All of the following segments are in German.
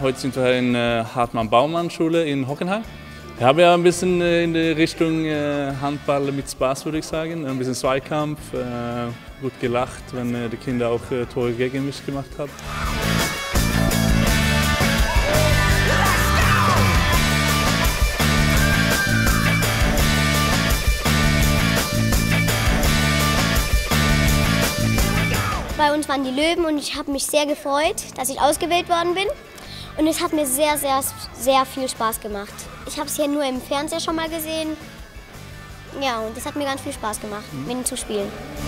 Heute sind wir in Hartmann-Baumann-Schule in Hockenheim. Ich habe ja ein bisschen in die Richtung Handball mit Spaß, würde ich sagen. Ein bisschen Zweikampf, gut gelacht, wenn die Kinder auch Tore gegen mich gemacht haben. Bei uns waren die Löwen und ich habe mich sehr gefreut, dass ich ausgewählt worden bin. Und es hat mir sehr, sehr, sehr viel Spaß gemacht. Ich habe es ja nur im Fernseher schon mal gesehen. Ja, und es hat mir ganz viel Spaß gemacht, mit ihnen zu spielen.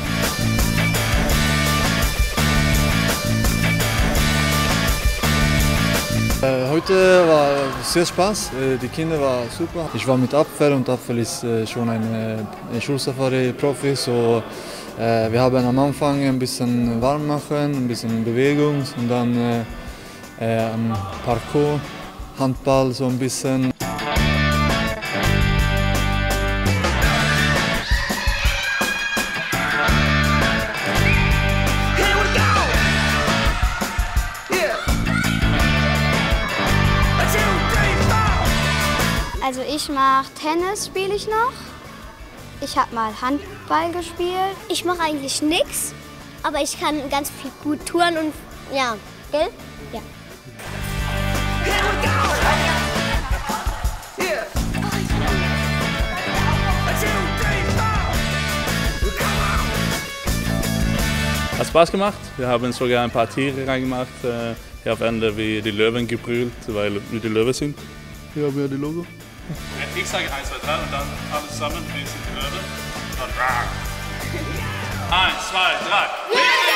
Heute war sehr Spaß, die Kinder waren super. Ich war mit Apfel und Apfel ist schon ein Schulsafari-Profi. So, wir haben am Anfang ein bisschen warm machen, ein bisschen Bewegung und dann Parkour, Handball so ein bisschen. Also ich mache Tennis, spiele ich noch. Ich habe mal Handball gespielt. Ich mache eigentlich nichts, aber ich kann ganz viel gut touren und ja, gell? Ja. Hat Spaß gemacht. Wir haben sogar ein paar Tiere reingemacht. Hier auf Ende wie die Löwen gebrüllt, weil wir die Löwen sind. Hier haben wir die Logo. Ich sage 1, 2, 3 und dann alle zusammen, wir sind die Löwen. Und dann 1, 2, 3.